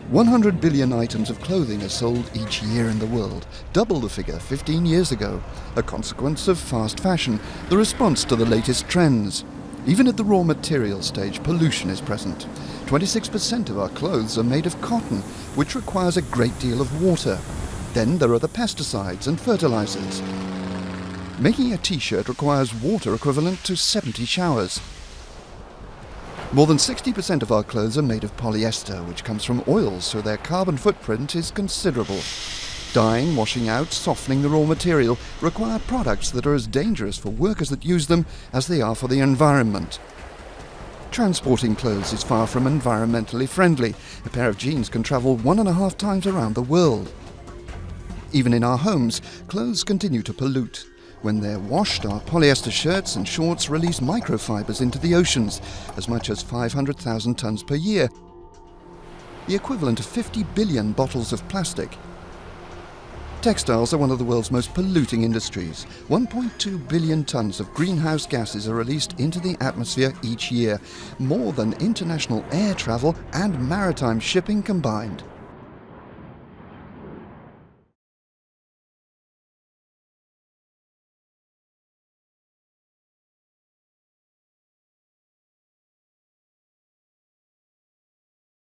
100 billion items of clothing are sold each year in the world, double the figure 15 years ago, a consequence of fast fashion, the response to the latest trends. Even at the raw material stage, pollution is present. 26% of our clothes are made of cotton, which requires a great deal of water. Then there are the pesticides and fertilizers. Making a t-shirt requires water equivalent to 70 showers. More than 60% of our clothes are made of polyester, which comes from oils, so their carbon footprint is considerable. Dyeing, washing out, softening the raw material require products that are as dangerous for workers that use them as they are for the environment. Transporting clothes is far from environmentally friendly. A pair of jeans can travel 1.5 times around the world. Even in our homes, clothes continue to pollute. When they're washed, our polyester shirts and shorts release microfibers into the oceans, as much as 500,000 tons per year, the equivalent of 50 billion bottles of plastic. Textiles are one of the world's most polluting industries. 1.2 billion tons of greenhouse gases are released into the atmosphere each year, more than international air travel and maritime shipping combined.